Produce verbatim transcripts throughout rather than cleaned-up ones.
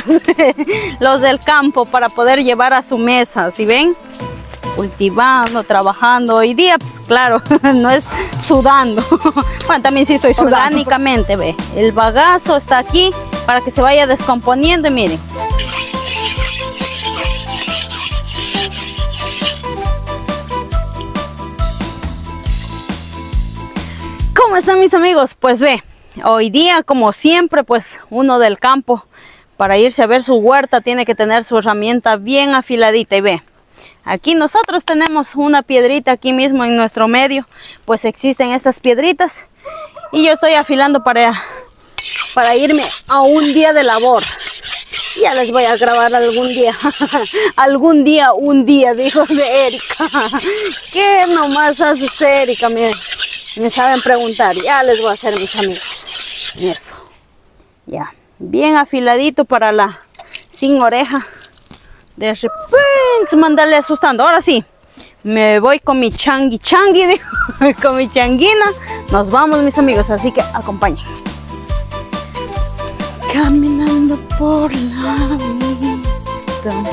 los del campo para poder llevar a su mesa, ¿sí ven? Cultivando, trabajando. Hoy día, pues claro, no es sudando. Bueno, también sí estoy sudando. Orgánicamente, ve. El bagazo está aquí para que se vaya descomponiendo y miren. ¿Cómo están mis amigos? Pues ve, hoy día como siempre pues uno del campo para irse a ver su huerta tiene que tener su herramienta bien afiladita y ve. Aquí nosotros tenemos una piedrita aquí mismo en nuestro medio, pues existen estas piedritas y yo estoy afilando para, para irme a un día de labor. Ya les voy a grabar algún día, algún día, un día, dijo de Erika. ¿Qué nomás haces, Erika? Miren. Me saben preguntar, ya les voy a hacer mis amigos. Eso, ya, bien afiladito para la sin oreja. De repente mandarle asustando. Ahora sí, me voy con mi changui changui, digo, con mi changuina. Nos vamos mis amigos, así que acompañen. Caminando por la vida.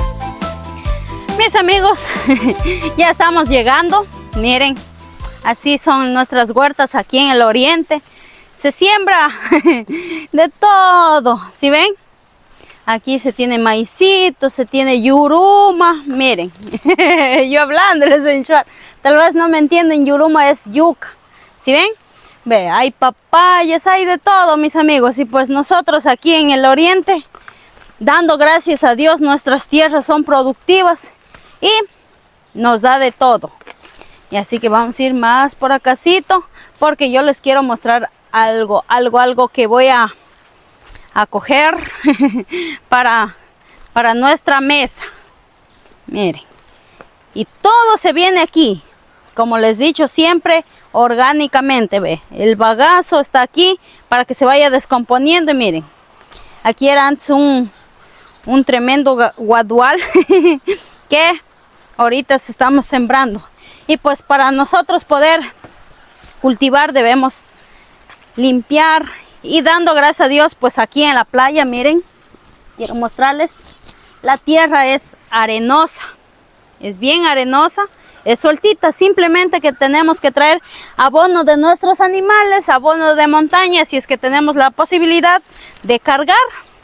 Mis amigos, ya estamos llegando, miren. Así son nuestras huertas aquí en el oriente. Se siembra de todo. ¿Sí ven? Aquí se tiene maicito, se tiene yuruma. Miren, yo hablándoles en short. Tal vez no me entienden, yuruma es yuca. ¿Sí ven? Ve, hay papayas, hay de todo, mis amigos. Y pues nosotros aquí en el oriente, dando gracias a Dios, nuestras tierras son productivas y nos da de todo. Y así que vamos a ir más por acácito porque yo les quiero mostrar algo, algo, algo que voy a, a coger para, para nuestra mesa. Miren, y todo se viene aquí, como les he dicho siempre, orgánicamente, ve. El bagazo está aquí para que se vaya descomponiendo y miren, aquí era antes un, un tremendo guadual que ahorita estamos sembrando. Y pues para nosotros poder cultivar debemos limpiar y dando gracias a Dios pues aquí en la playa, miren, quiero mostrarles, la tierra es arenosa, es bien arenosa, es soltita, simplemente que tenemos que traer abono de nuestros animales, abono de montaña, si es que tenemos la posibilidad de cargar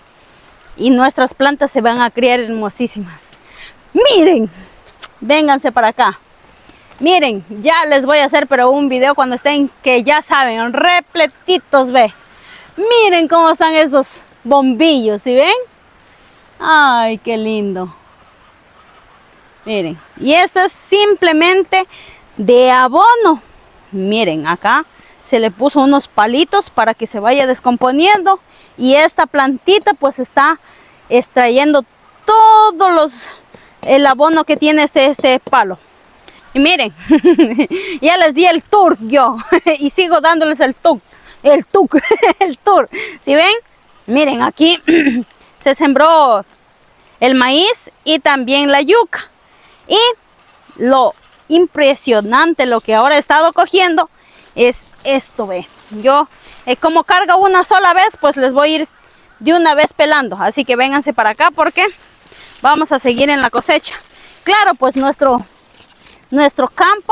y nuestras plantas se van a criar hermosísimas. Miren, vénganse para acá. Miren, ya les voy a hacer pero un video cuando estén, que ya saben, repletitos, ve. Miren cómo están esos bombillos, ¿sí ven? Ay, qué lindo. Miren, y esto es simplemente de abono. Miren, acá se le puso unos palitos para que se vaya descomponiendo. Y esta plantita pues está extrayendo todos los, el abono que tiene este, este palo. Y miren, ya les di el tour yo y sigo dándoles el tour, el tour, el tour. ¿Sí ven? Miren, aquí se sembró el maíz y también la yuca. Y lo impresionante, lo que ahora he estado cogiendo es esto, ve. Yo, eh, como carga una sola vez, pues les voy a ir de una vez pelando. Así que vénganse para acá porque vamos a seguir en la cosecha. Claro, pues nuestro... Nuestro campo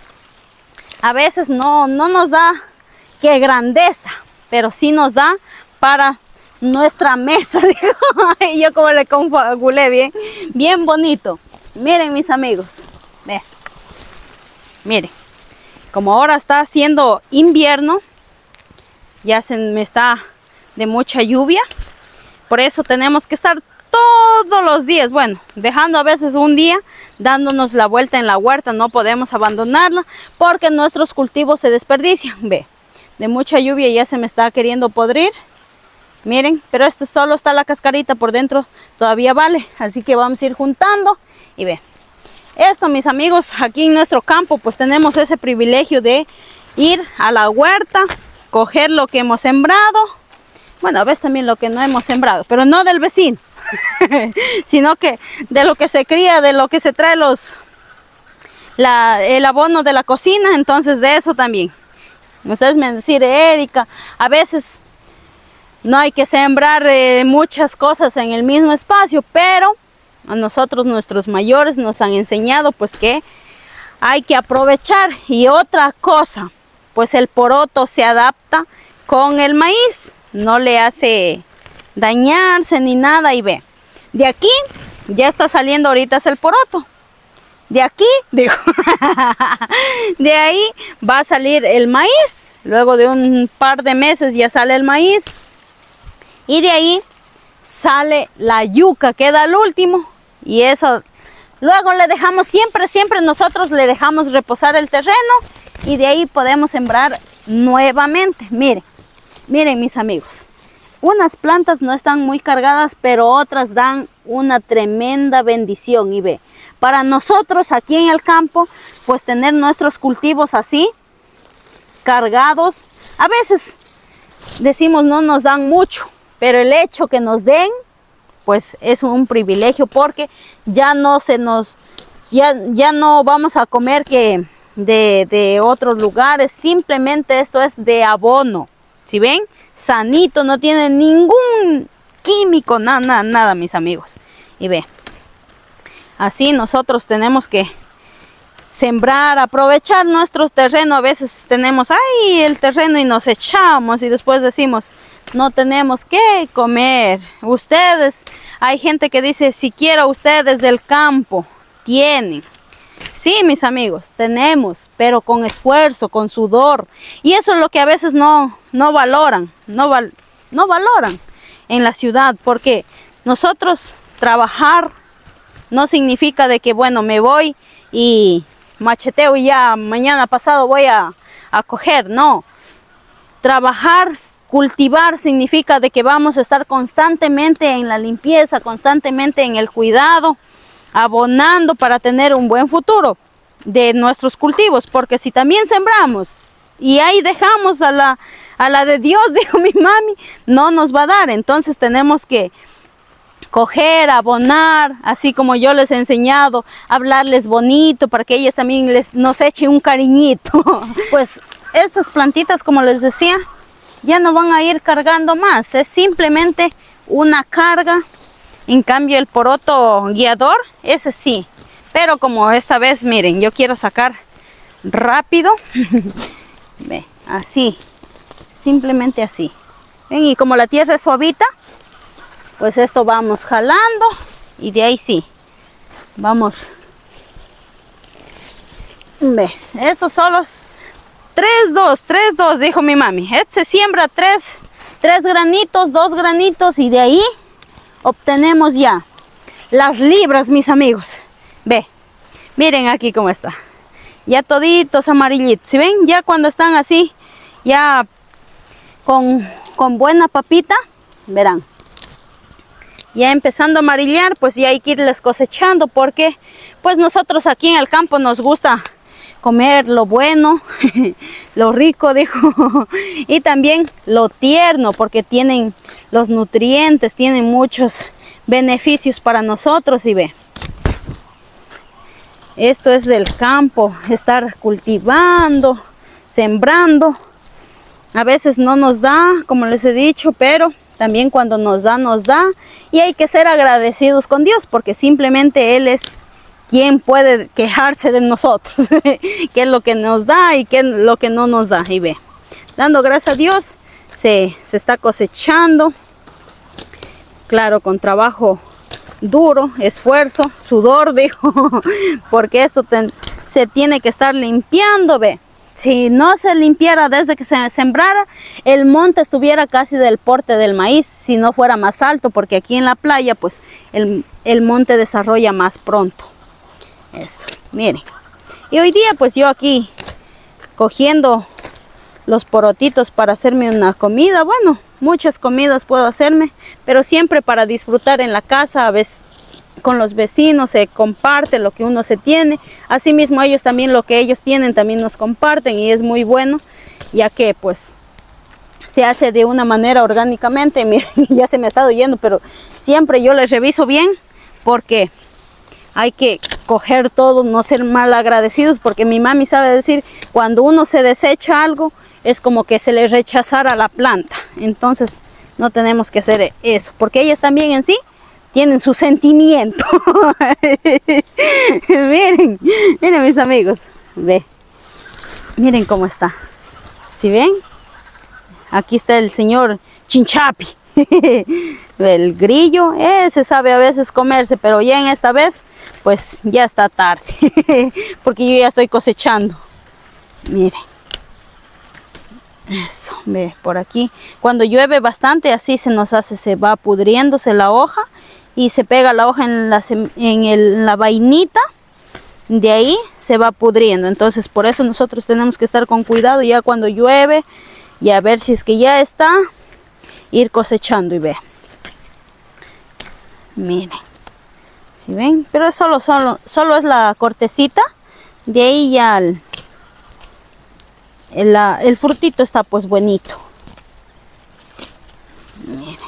a veces no, no nos da que grandeza, pero sí nos da para nuestra mesa. Yo como le confabulé bien, bien bonito. Miren mis amigos, vean. Miren, como ahora está haciendo invierno, ya se me está de mucha lluvia, por eso tenemos que estar todos los días, bueno, dejando a veces un día, dándonos la vuelta en la huerta. No podemos abandonarla porque nuestros cultivos se desperdician. Ve, de mucha lluvia ya se me está queriendo podrir. Miren, pero este solo está la cascarita, por dentro todavía vale. Así que vamos a ir juntando y ve. Esto, mis amigos, aquí en nuestro campo pues tenemos ese privilegio de ir a la huerta, coger lo que hemos sembrado. Bueno, a veces también lo que no hemos sembrado, pero no del vecino. Sino que de lo que se cría, de lo que se trae los la, el abono de la cocina, entonces de eso también. Ustedes me decir, Erika, a veces no hay que sembrar eh, muchas cosas en el mismo espacio, pero a nosotros nuestros mayores nos han enseñado pues que hay que aprovechar. Y otra cosa, pues el poroto se adapta con el maíz, no le hace dañarse ni nada. Y ve, de aquí ya está saliendo ahorita es el poroto, de aquí, digo, de ahí va a salir el maíz, luego de un par de meses ya sale el maíz, y de ahí sale la yuca, queda el último, y eso luego le dejamos siempre, siempre nosotros le dejamos reposar el terreno, y de ahí podemos sembrar nuevamente. Miren, miren mis amigos, unas plantas no están muy cargadas, pero otras dan una tremenda bendición. Y ve, para nosotros aquí en el campo, pues tener nuestros cultivos así, cargados, a veces decimos no nos dan mucho, pero el hecho que nos den, pues es un privilegio, porque ya no se nos, ya, ya no vamos a comer que de, de otros lugares, simplemente esto es de abono, ¿sí ven? Sanito, no tiene ningún químico, nada, nada, nada, mis amigos. Y ve, así nosotros tenemos que sembrar, aprovechar nuestro terreno. A veces tenemos ahí el terreno y nos echamos y después decimos no tenemos que comer. Ustedes, hay gente que dice siquiera ustedes del campo tienen. Sí, mis amigos, tenemos, pero con esfuerzo, con sudor. Y eso es lo que a veces no, no valoran, no, val, no valoran en la ciudad, porque nosotros trabajar no significa de que, bueno, me voy y macheteo y ya mañana pasado voy a, a coger. No, trabajar, cultivar significa de que vamos a estar constantemente en la limpieza, constantemente en el cuidado, abonando para tener un buen futuro de nuestros cultivos, porque si también sembramos y ahí dejamos a la, a la de Dios, dijo mi mami, no nos va a dar. Entonces tenemos que coger, abonar, así como yo les he enseñado, hablarles bonito para que ellas también les, nos echen un cariñito. Pues estas plantitas, como les decía, ya no van a ir cargando más, es simplemente una carga. En cambio el poroto guiador, ese sí, pero como esta vez, miren, yo quiero sacar rápido, ve, así, simplemente así. Ven, y como la tierra es suavita, pues esto vamos jalando y de ahí sí, vamos, ve, estos son los tres, dos, tres, dos, dijo mi mami. Este se siembra tres, tres granitos, dos granitos y de ahí obtenemos ya las libras, mis amigos. Ve, miren aquí cómo está, ya toditos amarillitos. Si ven, ya cuando están así, ya con, con buena papita, verán, ya empezando a amarillar, pues ya hay que irles cosechando, porque pues nosotros aquí en el campo nos gusta comer lo bueno, lo rico, dijo, y también lo tierno, porque tienen los nutrientes, tienen muchos beneficios para nosotros. Y ve, esto es del campo, estar cultivando, sembrando. A veces no nos da, como les he dicho, pero también cuando nos da, nos da. Y hay que ser agradecidos con Dios, porque simplemente Él es quien puede quejarse de nosotros, qué es lo que nos da y qué es lo que no nos da. Y ve, dando gracias a Dios, se, se está cosechando, claro, con trabajo duro, esfuerzo, sudor, dijo, porque esto ten, se tiene que estar limpiando. Ve, si no se limpiara desde que se sembrara, el monte estuviera casi del porte del maíz, si no fuera más alto, porque aquí en la playa pues el, el monte desarrolla más pronto. Eso, miren, y hoy día pues yo aquí cogiendo los porotitos para hacerme una comida. Bueno, muchas comidas puedo hacerme, pero siempre para disfrutar en la casa. A veces con los vecinos se comparte lo que uno se tiene, asimismo ellos también lo que ellos tienen también nos comparten, y es muy bueno, ya que pues se hace de una manera orgánicamente. Miren, ya se me ha estado yendo, pero siempre yo les reviso bien, porque hay que coger todo, no ser mal agradecidos, porque mi mami sabe decir, cuando uno se desecha algo, es como que se le rechazara la planta. Entonces, no tenemos que hacer eso, porque ellas también en sí tienen su sentimiento. Miren, miren mis amigos, ve, miren cómo está. ¿Sí ven? Aquí está el señor Chinchapi. El grillo, ese sabe a veces comerse, pero ya en esta vez, pues ya está tarde. Porque yo ya estoy cosechando. Miren. Eso, ve, por aquí. Cuando llueve bastante, así se nos hace, se va pudriéndose la hoja. Y se pega la hoja en la, en el, la vainita. De ahí se va pudriendo. Entonces por eso nosotros tenemos que estar con cuidado ya cuando llueve. Y a ver si es que ya está. Ir cosechando y ve. Miren. ¿Sí ven? Pero solo, solo, solo es la cortecita. De ahí ya el, el, el frutito está pues bonito. Miren.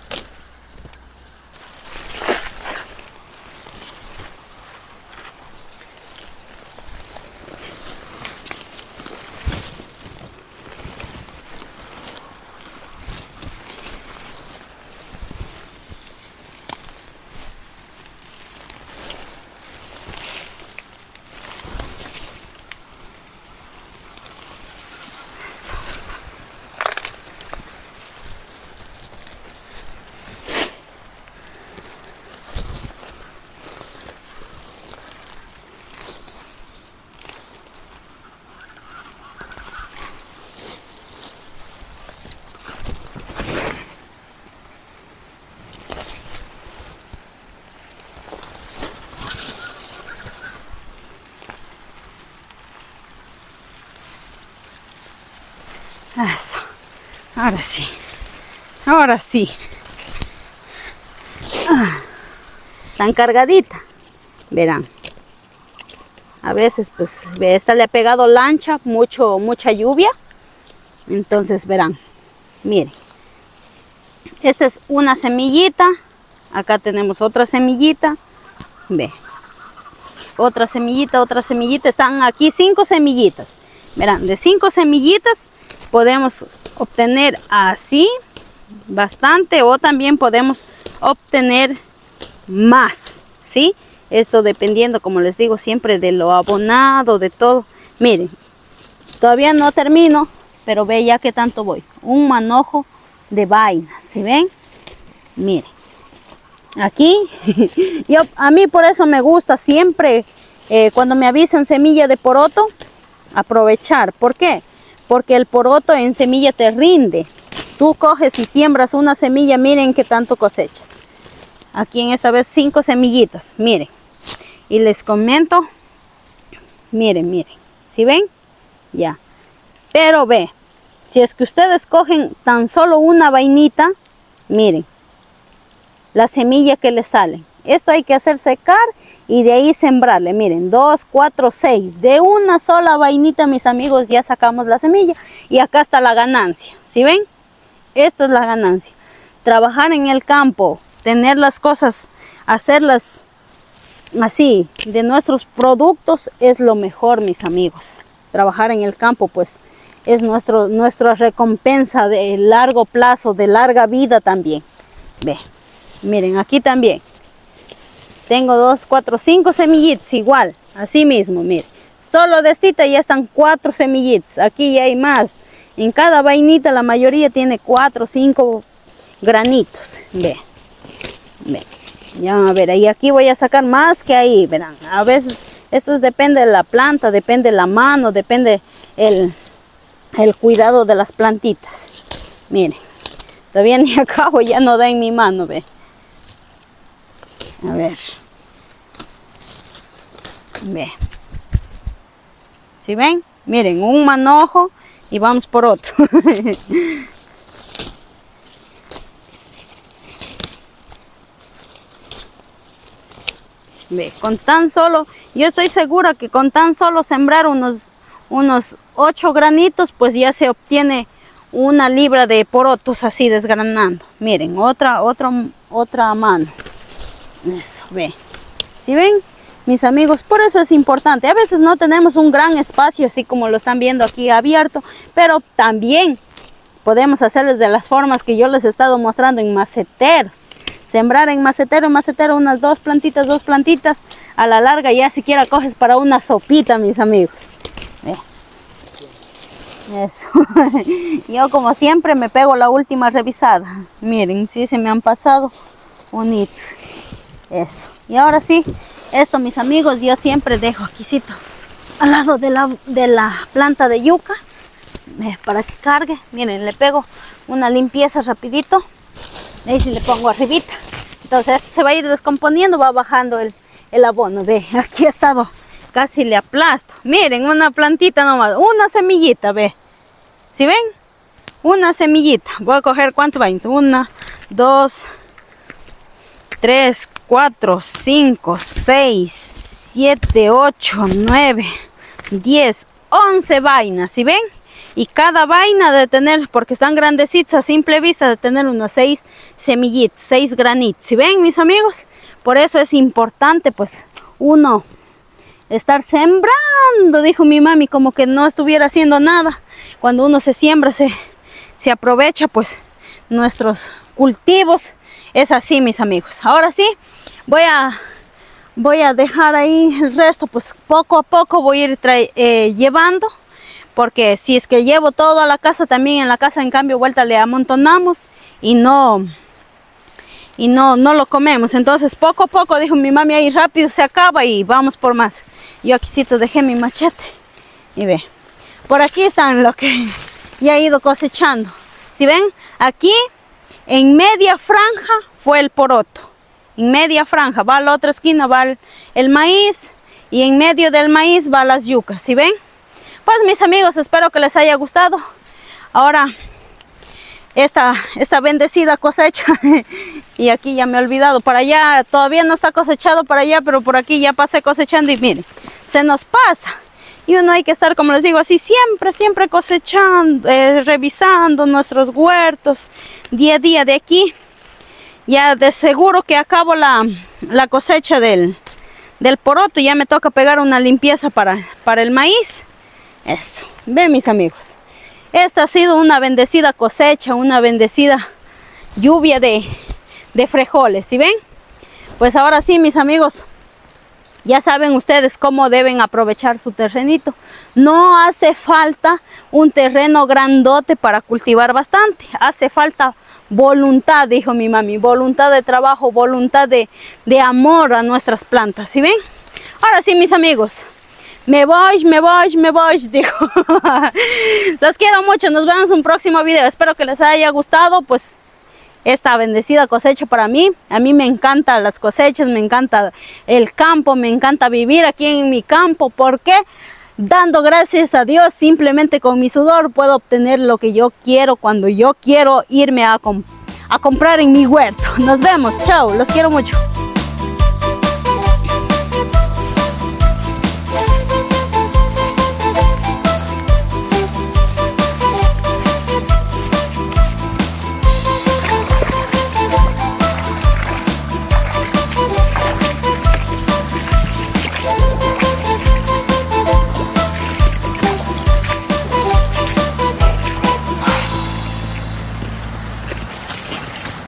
Eso, ahora sí, ahora sí. Ah, tan cargadita, verán. A veces pues esta le ha pegado lancha, mucho, mucha lluvia. Entonces verán, miren. Esta es una semillita, acá tenemos otra semillita, ve. Otra semillita, otra semillita, están aquí cinco semillitas. Verán, de cinco semillitas podemos obtener así bastante, o también podemos obtener más, ¿sí? Esto dependiendo, como les digo, siempre de lo abonado, de todo. Miren, todavía no termino, pero ve ya que tanto voy. Un manojo de vainas, ¿sí ven? Miren, aquí, yo, a mí por eso me gusta siempre, eh, cuando me avisan semilla de poroto, aprovechar. ¿Por qué? Porque el poroto en semilla te rinde. Tú coges y siembras una semilla, miren qué tanto cosechas. Aquí en esta vez cinco semillitas, miren. Y les comento, miren, miren, ¿sí ven? Ya. Pero ve, si es que ustedes cogen tan solo una vainita, miren, la semilla que le sale. Esto hay que hacer secar y de ahí sembrarle. Miren, dos, cuatro, seis. De una sola vainita, mis amigos, ya sacamos la semilla. Y acá está la ganancia. ¿Sí ven? Esta es la ganancia. Trabajar en el campo, tener las cosas, hacerlas así, de nuestros productos, es lo mejor, mis amigos. Trabajar en el campo, pues, es nuestro, nuestra recompensa de largo plazo, de larga vida también. Ve, miren, aquí también. Tengo dos, cuatro, cinco semillitas, igual, así mismo, miren. Solo de esta ya están cuatro semillitas. Aquí ya hay más. En cada vainita la mayoría tiene cuatro o cinco granitos. Ve, ve. Ya a ver, y aquí voy a sacar más que ahí, verán. A veces esto depende de la planta, depende de la mano, depende el, el cuidado de las plantitas. Miren, todavía ni acabo, ya no da en mi mano, ve. A ver. Ve. ¿Sí ven? Miren, un manojo y vamos por otro. Ve, con tan solo, yo estoy segura que con tan solo sembrar unos, unos ocho granitos, pues ya se obtiene una libra de porotos así desgranando. Miren, otra, otra, otra mano. Eso, ve. ¿Sí ven? Mis amigos, por eso es importante. A veces no tenemos un gran espacio, así como lo están viendo aquí abierto, pero también podemos hacerles de las formas que yo les he estado mostrando en maceteros. Sembrar en macetero, en macetero, unas dos plantitas, dos plantitas. A la larga ya siquiera coges para una sopita, mis amigos. Ve. Eso. Yo como siempre me pego la última revisada. Miren, sí se me han pasado bonitos. Eso. Y ahora sí, esto, mis amigos, yo siempre dejo aquícito al lado de la, de la planta de yuca. Eh, para que cargue. Miren, le pego una limpieza rapidito. Ahí sí le pongo arribita. Entonces este se va a ir descomponiendo, va bajando el, el abono. Ve, aquí ha estado, casi le aplasto. Miren, una plantita nomás, una semillita, ve. ¿Sí ven? Una semillita. Voy a coger cuántos vainas. Una, dos, tres, cuatro, cinco, seis, siete, ocho, nueve, diez, once vainas. ¿Sí ven? Y cada vaina de tener, porque están grandecitos a simple vista, de tener unas seis semillitas, seis granitos. ¿Sí ven, mis amigos? Por eso es importante, pues, uno estar sembrando, dijo mi mami, como que no estuviera haciendo nada. Cuando uno se siembra, se, se aprovecha, pues, nuestros cultivos. Es así, mis amigos. Ahora sí, voy a, voy a dejar ahí el resto, pues, poco a poco voy a ir eh, llevando. Porque si es que llevo todo a la casa, también en la casa en cambio vuelta le amontonamos y no y no, no lo comemos. Entonces poco a poco, dijo mi mami, ahí rápido se acaba y vamos por más. Yo aquí dejé mi machete y ve, por aquí están lo que ya he ido cosechando. Si ven, aquí en media franja fue el poroto. En media franja va a la otra esquina, va el, el maíz, y en medio del maíz va las yucas. ¿Sí ven? Pues mis amigos, espero que les haya gustado. Ahora esta, esta bendecida cosecha. Y aquí ya me he olvidado, para allá todavía no está cosechado para allá, pero por aquí ya pasé cosechando y miren, se nos pasa. Y uno hay que estar, como les digo, así siempre, siempre cosechando, eh, revisando nuestros huertos día a día. De aquí ya de seguro que acabo la, la cosecha del, del poroto y ya me toca pegar una limpieza para, para el maíz. Eso, ven mis amigos, esta ha sido una bendecida cosecha, una bendecida lluvia de, de frijoles. ¿Sí ven? Pues ahora sí, mis amigos, ya saben ustedes cómo deben aprovechar su terrenito. No hace falta un terreno grandote para cultivar bastante, hace falta voluntad, dijo mi mami, voluntad de trabajo, voluntad de, de amor a nuestras plantas. ¿Sí ven? Ahora sí, mis amigos, me voy, me voy, me voy, dijo. Los quiero mucho, nos vemos en un próximo video. Espero que les haya gustado, pues, esta bendecida cosecha para mí. A mí me encantan las cosechas, me encanta el campo, me encanta vivir aquí en mi campo. Porque dando gracias a Dios, simplemente con mi sudor puedo obtener lo que yo quiero cuando yo quiero irme a, comp a comprar en mi huerto. Nos vemos, chao, los quiero mucho.